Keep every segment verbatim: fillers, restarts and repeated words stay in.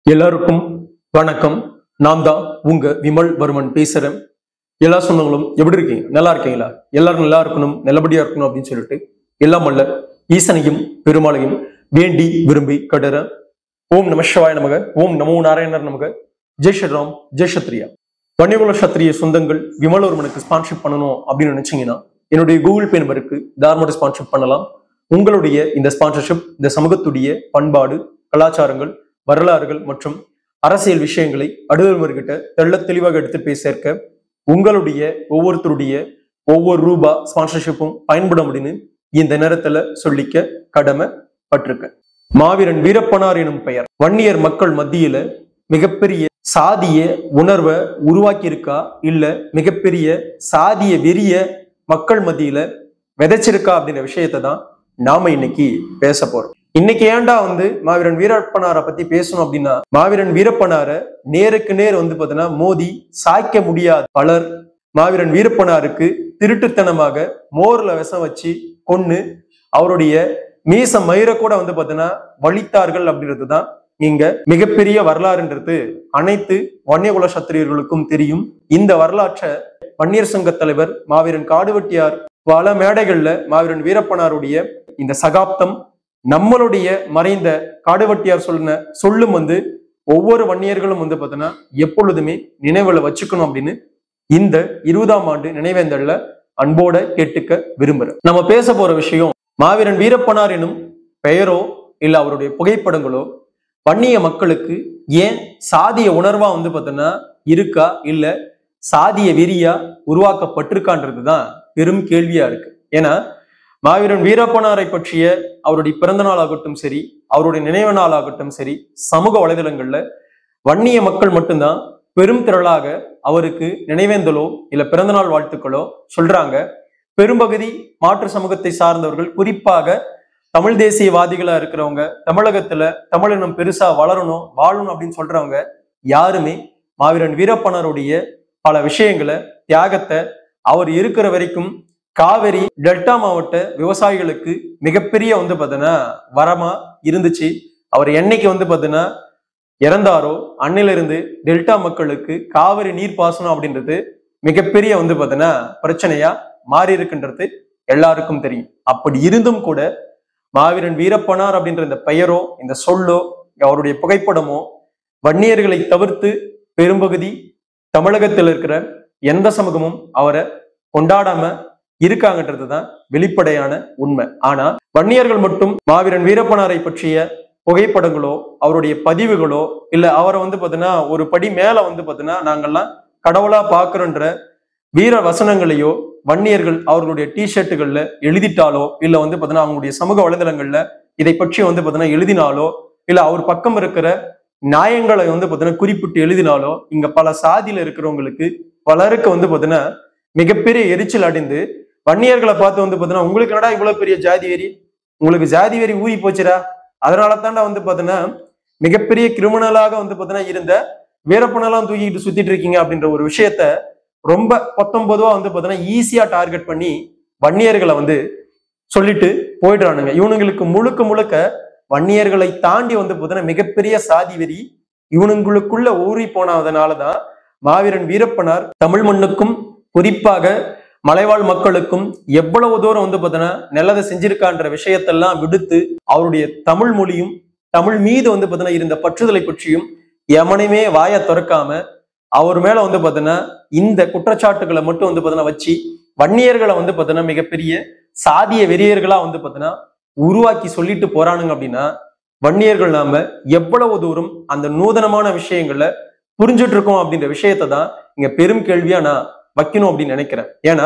எல்லாருக்கும் வணக்கம். நான் தான் உங்க விமல் வர்மன் பேசுறேன். எல்லா சொந்தங்களும் எப்படி இருக்கீங்க? நல்லா இருக்கீங்களா? எல்லாரும் நல்லா இருக்கணும், நல்லபடியா இருக்கணும் அப்படின்னு சொல்லிட்டு எல்லாம் அல்ல ஈசனையும் பெருமாளையும் வேண்டி விரும்பி கடற. ஓம் நம சிவாய நமக, ஓம் நமோ நாராயணர் நமக, ஜெய் ஸ்ரீராம், ஜெய் சத்ரியா. வன்னியகுல சத்திரிய சொந்தங்கள் விமல் வர்மனுக்கு ஸ்பான்ஷிப் பண்ணணும் அப்படின்னு நினைச்சீங்கன்னா என்னுடைய கூகுள் பே நம்பருக்கு தாராளமாக ஸ்பான்ஷிப் பண்ணலாம். உங்களுடைய இந்த ஸ்பான்சர்ஷிப் இந்த சமூகத்துடைய பண்பாடு, கலாச்சாரங்கள், வரலாறுகள் மற்றும் அரசியல் விஷயங்களை அடுத்தவர்கிட்ட தெள்ள தெளிவாக எடுத்து போய் சேர்க்க உங்களுடைய ஒவ்வொருத்தருடைய ஒவ்வொரு ரூபா ஸ்பான்சர்ஷிப்பும் பயன்படும் அப்படின்னு இந்த நேரத்துல சொல்லிக்க கடமை பட்டிருக்க. மாவீரன் வீரப்பனார் எனும் பெயர் வன்னியர் மக்கள் மத்தியில மிகப்பெரிய சாதிய உணர்வை உருவாக்கி இருக்கா, இல்ல மிகப்பெரிய சாதிய வெறிய மக்கள் மத்தியில விதைச்சிருக்கா அப்படின்ற விஷயத்தை தான் நாம இன்னைக்கு பேச போறோம். இன்னைக்கு ஏன்டா வந்து மாவீரன் வீரப்பனாரை பத்தி பேசணும் அப்படின்னா, மாவீரன் வீரப்பனார நேருக்கு நேர் வந்து பாத்தீங்கன்னா மோதி சாய்க்க முடியாது. பலர் மாவீரன் வீரப்பனாருக்கு திருட்டுத்தனமாக மோர்ல விஷம் வச்சு கொன்னு அவருடைய மீச மயிர கூட வந்து பாத்தீங்கன்னா வலித்தார்கள் அப்படின்றதுதான் இங்க மிகப்பெரிய வரலாறுன்றது அனைத்து வன்னியகுல சத்திரியர்களுக்கும் தெரியும். இந்த வரலாற்றை வன்னியர் சங்க தலைவர் மாவீரன் காடுவெட்டியார் பல மேடைகள்ல மாவீரன் வீரப்பனாருடைய இந்த சகாப்தம் நம்மளுடைய மறைந்த காடுவெட்டியார் சொன்ன சொல்லும் வந்து ஒவ்வொரு வன்னியர்களும் வந்து பார்த்தோன்னா எப்பொழுதுமே நினைவுல வச்சுக்கணும் அப்படின்னு இந்த இருபதாம் ஆண்டு நினைவேந்தல்ல அன்போட கேட்டுக்க விரும்புறேன். நம்ம பேச போற விஷயம் மாவீரன் வீரப்பனார் எனும் பெயரோ இல்ல அவருடைய புகைப்படங்களோ வன்னிய மக்களுக்கு ஏன் சாதிய உணர்வா வந்து பார்த்தோன்னா இருக்கா, இல்ல சாதிய வெறியா உருவாக்கப்பட்டிருக்கான்றதுதான் பெரும் கேள்வியா இருக்கு. ஏன்னா மாவீரன் வீரப்பனாரை பற்றிய அவருடைய பிறந்த நாள் ஆகட்டும் சரி, அவருடைய நினைவு நாள் ஆகட்டும் சரி, சமூக வலைதளங்கள்ல வன்னிய மக்கள் மட்டும்தான் பெரும் திரளாக அவருக்கு நினைவேந்தலோ இல்ல பிறந்த நாள் வாழ்த்துக்களோ சொல்றாங்க. பெரும்பகுதி மாற்று சமூகத்தை சார்ந்தவர்கள், குறிப்பாக தமிழ் தேசியவாதிகளா இருக்கிறவங்க, தமிழகத்துல தமிழினம் பெருசா வளரணும் வாழணும் அப்படின்னு சொல்றவங்க யாருமே மாவீரன் வீரப்பனாருடைய பல விஷயங்களை, தியாகத்தை, அவர் இருக்கிற வரைக்கும் காவிரி டெல்டா மாவட்ட விவசாயிகளுக்கு மிகப்பெரிய வந்து பார்த்தீங்கன்னா வரமா இருந்துச்சு. அவர் என்னைக்கு வந்து பார்த்தீங்கன்னா இறந்தாரோ அன்னில இருந்து டெல்டா மக்களுக்கு காவிரி நீர் பாசனம் அப்படின்றது மிகப்பெரிய வந்து பார்த்தீங்கன்னா பிரச்சனையா மாறி இருக்குன்றது எல்லாருக்கும் தெரியும். அப்படி இருந்தும் கூட மாவீரன் வீரப்பனார் அப்படின்ற இந்த பெயரோ இந்த சொல்லோ அவருடைய புகைப்படமோ வன்னியர்களை தவிர்த்து பெரும்பகுதி தமிழகத்தில் இருக்கிற எந்த சமூகமும் அவரை கொண்டாடாம இருக்காங்கன்றதுதான் வெளிப்படையான உண்மை. ஆனா வன்னியர்கள் மட்டும் மாவீரன் வீரப்பனாரை பற்றிய புகைப்படங்களோ அவருடைய பதிவுகளோ இல்ல அவரை வந்து பாத்தீங்கன்னா ஒரு படி மேல வந்து பாத்தீங்கன்னா நாங்கெல்லாம் கடவுளா பாக்குறோன்ற வீர வசனங்களையோ வன்னியர்கள் அவர்களுடைய டி ஷர்ட்டுகள்ல எழுதிட்டாலோ இல்ல வந்து பாத்தீங்கன்னா அவங்களுடைய சமூக வலைதளங்கள்ல இதை பற்றி வந்து பாத்தீங்கன்னா எழுதினாலோ இல்ல அவர் பக்கம் இருக்கிற நியாயங்களை வந்து பாத்தீங்கன்னா குறிப்பிட்டு எழுதினாலோ இங்க பல சாதியில இருக்கிறவங்களுக்கு பலருக்கு வந்து பாத்தீங்கன்னா மிகப்பெரிய எரிச்சல் அடைந்து வன்னியர்களை பார்த்து வந்து பாத்தீங்கன்னா உங்களுக்கு என்னடா இவ்வளவு பெரிய ஜாதி வெறி, உங்களுக்கு ஜாதி வெறி ஊறி போச்சுடா, அதனால தாண்டா வந்து பாத்தீங்கன்னா மிகப்பெரிய கிரிமினலாக வந்து பாத்தீங்கன்னா இருந்த வீரப்பனெல்லாம் தூக்கிட்டு சுத்திட்டு இருக்கீங்க அப்படின்ற ஒரு விஷயத்த ரொம்ப பத்தொன்பதுவா வந்து பாத்தீங்கன்னா ஈஸியா டார்கெட் பண்ணி வன்னியர்களை வந்து சொல்லிட்டு போயிடுறானுங்க. இவனுங்களுக்கு முழுக்க முழுக்க வன்னியர்களை தாண்டி வந்து பாத்தீங்கன்னா மிகப்பெரிய சாதி வெறி இவனுங்களுக்குள்ள ஊறி போனதுனாலதான் மாவீரன் வீரப்பனார் தமிழ் மண்ணுக்கும் குறிப்பாக மலைவாழ் மக்களுக்கும் எவ்வளவு தூரம் வந்து பாத்தீங்கன்னா நல்லதை செஞ்சிருக்கான்ற விஷயத்தெல்லாம் விடுத்து அவருடைய தமிழ் மொழியும் தமிழ் மீது வந்து பாத்தீங்கன்னா இருந்த பற்றுதலை பற்றியும் எமனையுமே வாய திறக்காம அவர் மேல வந்து பாத்தீங்கன்னா இந்த குற்றச்சாட்டுகளை மட்டும் வந்து பாத்தீங்கன்னா வச்சு வன்னியர்களை வந்து பாத்தீங்கன்னா மிகப்பெரிய சாதிய வெறியர்களா வந்து பாத்தீங்கன்னா உருவாக்கி சொல்லிட்டு போறானுங்க. அப்படின்னா வன்னியர்கள் நாம எவ்வளவு தூரம் அந்த நூதனமான விஷயங்களை புரிஞ்சுட்டு இருக்கோம் அப்படின்ற விஷயத்தை தான் இங்க பெரும் கேள்வியா நான் வைக்கணும் அப்படின்னு நினைக்கிறேன். ஏன்னா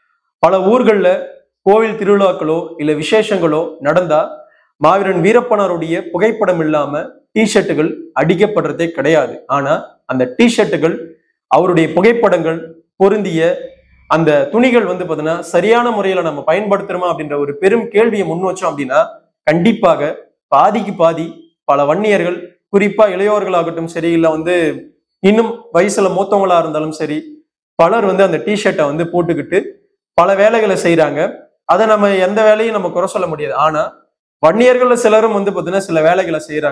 பல ஊர்கள்ல கோவில் திருவிழாக்களோ இல்ல விசேஷங்களோ நடந்தா மாவீரன் வீரப்பனாருடைய புகைப்படம் இல்லாம டிஷர்ட்டுகள் அடிக்கப்படுறதே கிடையாது. ஆனா அந்த டிஷர்ட்டுகள் அவருடைய புகைப்படங்கள் பொருந்திய அந்த துணிகள் வந்து பாத்தீங்கன்னா சரியான முறையில நம்ம பயன்படுத்துறோமா அப்படின்ற ஒரு பெரும் கேள்வியை முன் வச்சோம் அப்படின்னா கண்டிப்பாக பாதிக்கு பாதி பல வன்னியர்கள், குறிப்பா இளையோர்களாகட்டும் சரி இல்ல வந்து இன்னும் வயசுல மூத்தவங்களா இருந்தாலும் சரி, பலர் வந்து அந்த டிஷர்ட்டை வந்து போட்டுக்கிட்டு பல வேலைகளை செய்யறாங்க. அதை நம்ம எந்த வேலையும் நம்ம குறை சொல்ல முடியாது. ஆனா வன்னியர்கள்ல சிலரும் வந்து பாத்தீங்கன்னா சில வேலைகளை செய்யறாங்க.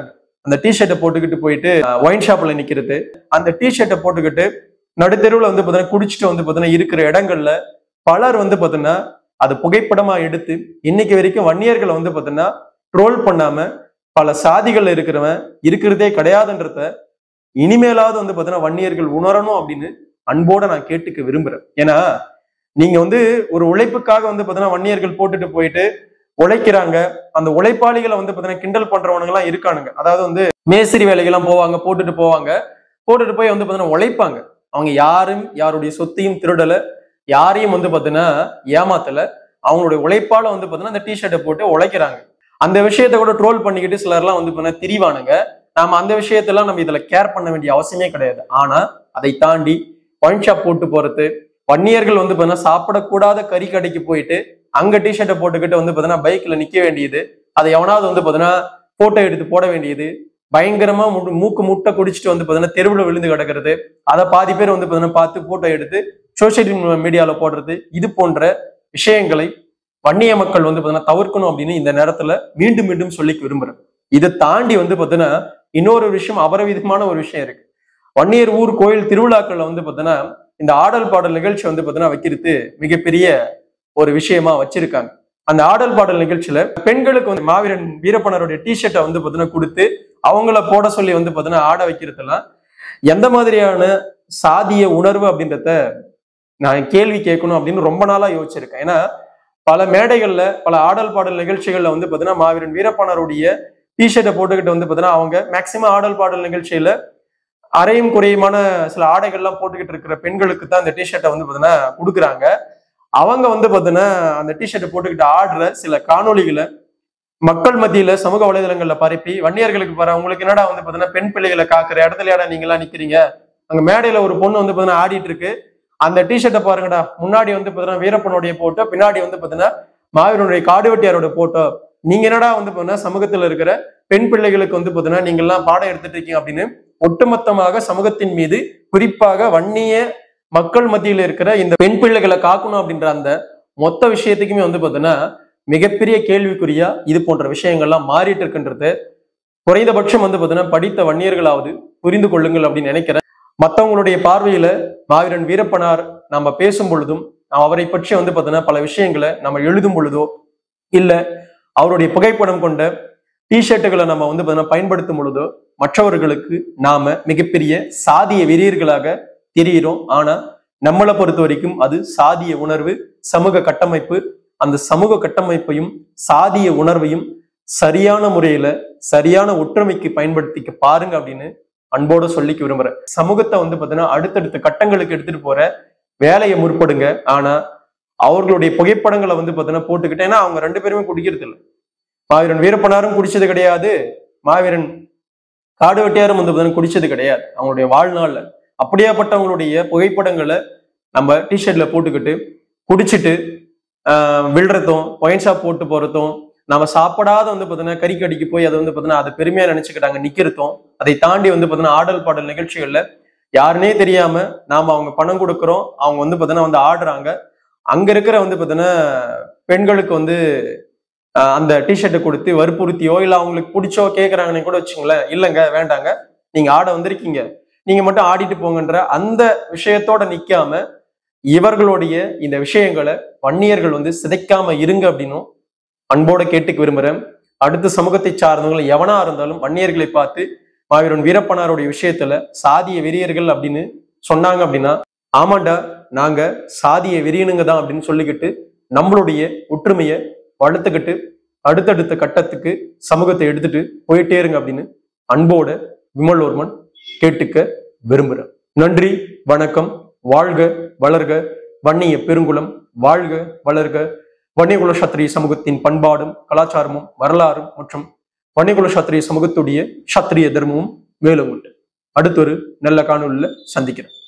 அந்த டிஷர்ட்டை போட்டுக்கிட்டு போயிட்டு ஒயின் ஷாப்ல நிக்கிறது, அந்த டிஷர்ட்டை போட்டுக்கிட்டு நடுத்தெருவுல வந்து பாத்தீங்கன்னா குடிச்சிட்டு வந்து பாத்தீங்கன்னா இருக்கிற இடங்கள்ல பலர் வந்து பாத்தீங்கன்னா அது புகைப்படமா எடுத்து இன்னைக்கு வரைக்கும் வன்னியர்களை வந்து பாத்தீங்கன்னா ட்ரோல் பண்ணாம பல சாதிகள்ல இருக்கிறவன் இருக்கிறதே கிடையாதுன்றத இனிமேலாவது வந்து பாத்தீங்கன்னா வன்னியர்கள் உணரணும் அப்படின்னு அன்போட நான் கேட்டுக்க விரும்புறேன். ஏன்னா நீங்க வந்து ஒரு உழைப்புக்காக வந்து பாத்தீங்கன்னா வன்னியர்கள் போட்டுட்டு போயிட்டு உழைக்கிறாங்க. அந்த உழைப்பாளிகளை வந்து பாத்தீங்கன்னா கிண்டல் பண்றவனுங்க எல்லாம் இருக்கானுங்க. அதாவது வந்து மேஸ்திரி வேலைகள்லாம் போவாங்க, போட்டுட்டு போவாங்க, போட்டுட்டு போய் வந்து பாத்தீங்கன்னா உழைப்பாங்க. அவங்க யாரும் யாருடைய சொத்தையும் திருடல, யாரையும் வந்து பாத்தீங்கன்னா ஏமாத்தல. அவங்களுடைய உழைப்பால வந்து பாத்தீங்கன்னா அந்த டிஷர்ட்டை போட்டு உழைக்கிறாங்க. அந்த விஷயத்த கூட ட்ரோல் பண்ணிக்கிட்டு சிலர்லாம் வந்து பாத்தீங்கன்னா திரிவானுங்க. நாம அந்த விஷயத்தெல்லாம் நம்ம இதுல கேர் பண்ண வேண்டிய அவசியமே கிடையாது. ஆனா அதை தாண்டி ஒயின் ஷாப் போட்டு போறது, வன்னியர்கள் வந்து பாத்தீங்கன்னா சாப்பிடக்கூடாத கறி கடைக்கு போயிட்டு அங்க டிஷர்ட்டை போட்டுக்கிட்டு வந்து பாத்தீங்கன்னா பைக்ல நிக்க வேண்டியது, அதை எவனாவது வந்து பாத்தீங்கன்னா போட்டோ எடுத்து போட வேண்டியது, பயங்கரமா மூக்கு முட்டை குடிச்சிட்டு வந்து பாத்தீங்கன்னா தெருவுல விழுந்து கிடக்கிறது, அதை பாதி பேர் வந்து பாத்தீங்கன்னா பார்த்து போட்டோ எடுத்து சோசியல் மீடியால போடுறது, இது போன்ற விஷயங்களை வன்னிய மக்கள் வந்து பாத்தீங்கன்னா தவிர்க்கணும் அப்படின்னு இந்த நேரத்துல மீண்டும் மீண்டும் சொல்லிக்க விரும்புறேன். இதை தாண்டி வந்து பாத்தீங்கன்னா இன்னொரு விஷயம், அபரவிதமான ஒரு விஷயம் இருக்கு. வன்னியர் ஊர் கோயில் திருவிழாக்கள்ல வந்து பாத்தீங்கன்னா இந்த ஆடல் பாடல் நிகழ்ச்சி வந்து பாத்தீங்கன்னா வைக்கிறது மிகப்பெரிய ஒரு விஷயமா வச்சிருக்காங்க. அந்த ஆடல் பாடல் நிகழ்ச்சியில பெண்களுக்கு வந்து மாவீரன் வீரப்பனருடைய டிஷர்ட்டை வந்து பாத்தீங்கன்னா கொடுத்து அவங்கள போட சொல்லி வந்து பாத்தீங்கன்னா ஆட வைக்கிறதுலாம் எந்த மாதிரியான சாதிய உணர்வு அப்படின்றத நான் கேள்வி கேட்கணும் அப்படின்னு ரொம்ப நாளா யோசிச்சிருக்கேன். ஏன்னா பல மேடைகள்ல பல ஆடல் பாடல் நிகழ்ச்சிகள்ல வந்து பாத்தீங்கன்னா மாவீரன் வீரப்பனருடைய டிஷர்ட்டை போட்டுக்கிட்டு வந்து பாத்தீங்கன்னா அவங்க மேக்சிமம் ஆடல் பாடல் நிகழ்ச்சியில அரையும் குறையுமான சில ஆடைகள்லாம் போட்டுக்கிட்டு இருக்கிற பெண்களுக்கு தான் அந்த டிஷர்ட்டை வந்து பாத்தீங்கன்னா கொடுக்குறாங்க. அவங்க வந்து பாத்தீங்கன்னா அந்த டிஷர்ட்டை போட்டுக்கிட்டு ஆடுற சில காணொலிகளை மக்கள் மத்தியில சமூக வலைதளங்கள்ல பரப்பி வன்னியர்களுக்கு பாரு உங்களுக்கு என்னடா வந்து பாத்தீங்கன்னா பெண் பிள்ளைகளை காக்குற இடத்துலயாடா நீங்க எல்லாம் நிக்கிறீங்க, அங்க மேடையில ஒரு பொண்ணு வந்து பாத்தீங்கன்னா ஆடிட்டு இருக்கு, அந்த டிஷர்ட்டை பாருங்கடா, முன்னாடி வந்து பாத்தீங்கன்னா வீரப்பனுடைய போட்டோ, பின்னாடி வந்து பாத்தீங்கன்னா மாவீரனுடைய காடுவெட்டியாரோட போட்டோ, நீங்க என்னடா வந்து பாத்தீங்கன்னா சமூகத்துல இருக்கிற பெண் பிள்ளைகளுக்கு வந்து பாத்தீங்கன்னா நீங்க எல்லாம் பாடம் எடுத்துட்டு இருக்கீங்க அப்படின்னு ஒட்டுமொத்தமாக சமூகத்தின் மீது குறிப்பாக வன்னிய மக்கள் மத்தியில இருக்கிற இந்த பெண் பிள்ளைகளை காக்கணும் அப்படின்ற அந்த மொத்த விஷயத்துக்குமே வந்து பாத்தீங்கன்னா மிகப்பெரிய கேள்விக்குறியா இது போன்ற விஷயங்கள்லாம் மாறிட்டு இருக்குன்றது குறைந்தபட்சம் வந்து பாத்தீங்கன்னா படித்த வன்னியர்களாவது புரிந்து கொள்ளுங்கள் அப்படின்னு நினைக்கிறேன். மற்றவங்களுடைய பார்வையில மாவீரன் வீரப்பனார் நம்ம பேசும் பொழுதும் அவரை பற்றி வந்து பாத்தீங்கன்னா பல விஷயங்களை நம்ம எழுதும் பொழுதோ இல்ல அவருடைய புகைப்படம் கொண்ட டிஷர்ட்டுகளை நம்ம வந்து பாத்தீங்கன்னா பயன்படுத்தும் பொழுதோ மற்றவர்களுக்கு நாம மிகப்பெரிய சாதிய வெறியர்களாக தெரிகிறோம். ஆனா நம்மளை பொறுத்த வரைக்கும் அது சாதிய உணர்வு, சமூக கட்டமைப்பு. அந்த சமூக கட்டமைப்பையும் சாதிய உணர்வையும் சரியான முறையில சரியான ஒற்றுமைக்கு பயன்படுத்திக்க பாருங்க அப்படின்னு அன்போட சொல்லிக்க விரும்புறேன். சமூகத்தை வந்து பாத்தீங்கன்னா அடுத்தடுத்த கட்டங்களுக்கு எடுத்துட்டு போற வேலையை முற்படுங்க. ஆனா அவர்களுடைய புகைப்படங்களை வந்து பாத்தீங்கன்னா போட்டுக்கிட்டு, ஏன்னா அவங்க ரெண்டு பேருமே குடிக்கிறது இல்லை. மாவீரன் வீரப்பனாரும் குடிச்சது கிடையாது, மாவீரன் காடுவெட்டியாரும் வந்து பாத்தீங்கன்னா குடிச்சது கிடையாது அவங்களுடைய வாழ்நாள்ல. அப்படியாப்பட்டவங்களுடைய புகைப்படங்களை நம்ம டிஷர்ட்ல போட்டுக்கிட்டு குடிச்சிட்டு ஆஹ் விழுறதும் ஒயின் ஷாப் போட்டு போறதும், நம்ம சாப்பிடாத வந்து பாத்தீங்கன்னா கறி கடிக்கு போய் அதை வந்து பாத்தீங்கன்னா அதை பெருமையா நினைச்சுக்கிட்டாங்க நிக்கிறதும், அதை தாண்டி வந்து பாத்தீங்கன்னா ஆடல் பாடல் நிகழ்ச்சிகள்ல யாருன்னே தெரியாம நாம அவங்க பணம் கொடுக்குறோம், அவங்க வந்து பாத்தீங்கன்னா வந்து ஆடுறாங்க. அங்க இருக்கிற வந்து பாத்தீங்கன்னா பெண்களுக்கு வந்து அந்த டிஷர்ட்டை கொடுத்து வற்புறுத்தியோ இல்ல அவங்களுக்கு பிடிச்சோ கேட்கறாங்கன்னு கூட வச்சுங்களேன், இல்லைங்க வேண்டாங்க நீங்க ஆட வந்திருக்கீங்க நீங்க மட்டும் ஆடிட்டு போங்கன்ற அந்த விஷயத்தோட நிக்காம இவர்களுடைய இந்த விஷயங்களை வன்னியர்கள் வந்து சிதைக்காம இருங்க அப்படின்னும் அன்போட கேட்டுக்க விரும்புறேன். அடுத்த சமூகத்தை சார்ந்தவங்களை எவனா இருந்தாலும் வன்னியர்களை பார்த்து மாவீரன் வீரப்பனாருடைய விஷயத்துல சாதிய வெறியர்கள் அப்படின்னு சொன்னாங்க அப்படின்னா, ஆமாண்டா நாங்க சாதிய வெறியனுங்க தான் அப்படின்னு சொல்லிக்கிட்டு நம்மளுடைய ஒற்றுமையை வளர்த்துக்கிட்டு அடுத்தடுத்த கட்டத்துக்கு சமூகத்தை எடுத்துட்டு போயிட்டே இருங்க அப்படின்னு அன்போட விமல்வர்மன் கேட்டுக்க விரும்புறேன். நன்றி, வணக்கம். வாழ்க வளர்க வன்னிய பெருங்குளம், வாழ்க வளர்க வன்னியகுல சத்திரிய சமூகத்தின் பண்பாடும் கலாச்சாரமும் வரலாறும் மற்றும் வன்னியகுல சத்திரிய சமூகத்துடைய சத்திரிய தர்மமும் மேலும் உண்டு. அடுத்தொரு நல்ல காணொலியில சந்திக்கிறேன்.